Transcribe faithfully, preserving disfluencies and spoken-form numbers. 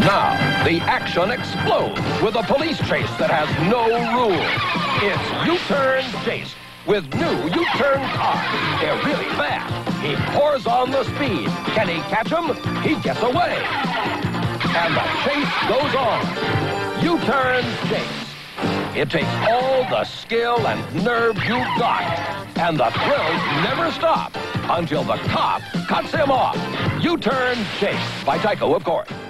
Now, the action explodes with a police chase that has no rules. It's U-Turn Chase with new U-Turn cars. They're really fast. He pours on the speed. Can he catch him? He gets away. And the chase goes on. U-Turn Chase. It takes all the skill and nerve you've got. And the thrills never stop until the cop cuts him off. U-Turn Chase by Tyco, of course.